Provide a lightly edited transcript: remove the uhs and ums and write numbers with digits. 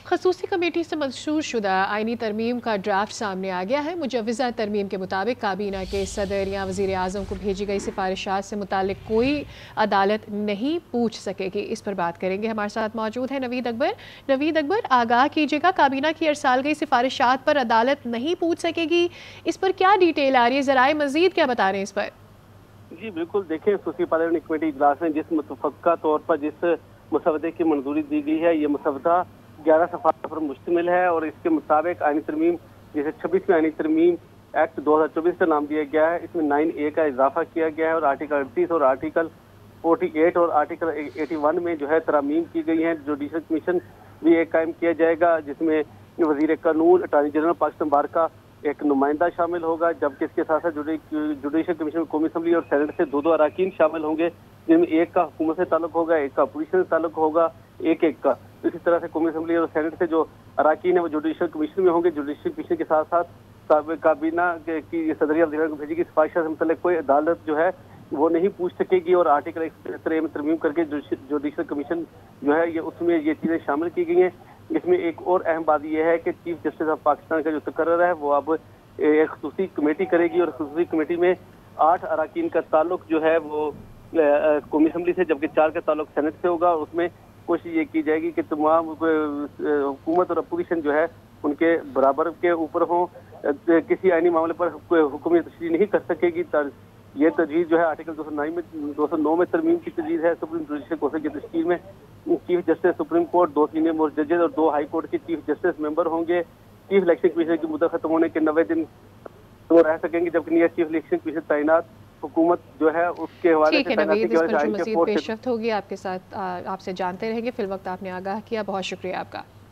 खसूसी कमेटी से मंजूर शुदा आइनी तरमीम का ड्राफ्ट सामने आ गया है। मुजवज़ा तरमीम के मुताबिक काबीना के सदर या वज़ीर आज़म को भेजी गई सिफारिशात से मुतालिक कोई अदालत नहीं पूछ सकेगी। इस पर बात करेंगे। हमारे साथ मौजूद है नवीद अकबर। नवीद अकबर, आगाह कीजिएगा, काबीना की अरसाल गई सिफारिशात पर अदालत नहीं पूछ सकेगी, इस पर क्या डिटेल आ रही है? ज़राए मज़ीद क्या बता रहे हैं इस पर? जी बिल्कुल, देखें, खसूसी पार्लियामेंटी कमेटी इजलास में जिस मुतफ़क्का तौर पर जिस मसवदे की मंजूरी दी गई है, ये मसवदा 11 सफ़ात पर मुश्तमिल है और इसके मुताबिक आइनी तरमीम, जिसे 26वीं आइनी तरमीम एक्ट 2024 का नाम दिया गया है, इसमें 9A का इजाफा किया गया है और आर्टिकल 38 और आर्टिकल 48 और आर्टिकल 81 में जो है तरामीम की गई है। जुडिशल कमीशन भी एक कायम किया जाएगा, जिसमें वज़ीर कानून, अटॉर्नी जनरल पाकिस्तान बार का एक नुमाइंदा शामिल होगा, जबकि इसके साथ साथ जुडिशल कमीशन में कौमी असम्बली और सेनेट से दो अरकान शामिल होंगे, जिनमें एक का हुकूमत से ताल्लुक होगा, एक का अपोजिशन से ताल्लुक होगा, एक का। इसी तरह से कौमी असम्बली और सेनेट से जो अरकान है वो जुडिशल कमीशन में होंगे। जुडिशल कमीशन के साथ साथ काबीना की सदरिया को भेजेगी सिफारिश से मतलब कोई अदालत जो है वो नहीं पूछ सकेगी और आर्टिकल 173 में तरमीम करके जुडिशल कमीशन जो है ये उसमें ये चीज़ें शामिल की गई हैं। इसमें एक और अहम बात यह है कि चीफ जस्टिस ऑफ पाकिस्तान का जो तकर्रर है वो अब एक खसूसी कमेटी करेगी और खसूसी कमेटी में 8 अरकान का ताल्लुक जो है वो कौमी असम्बली से, जबकि 4 का ताल्लुक सेनेट से होगा। उसमें कोशिश ये की जाएगी कि तमाम हुकूमत और अपोजिशन जो है उनके बराबर के ऊपर हों, किसी आईनी मामले पर हुकूमत तशरीह नहीं कर सकेगी। ये तजवीज़ जो है आर्टिकल 209 में तरमीम की तजवीज़ है। सुप्रीम जुडिशल कौंसिल की तश्कील में chief justice supreme court, 2 senior most जजेस और 2 हाई कोर्ट के चीफ जस्टिस मेंबर होंगे। चीफ इलेक्शन कमीशन की मुद्दत खत्म होने के 90 दिन तो रह सकेंगे, जबकि नियर चीफ इलेक्शन कमीशन तैनात हुकूमत जो है उसके हवाले से तैनाती के हवाले से मज़ीद पेशरफ्त होगी आपके साथ, आपसे जानते रहेंगे। फिलवक्त आपने आगाह किया, बहुत शुक्रिया आपका।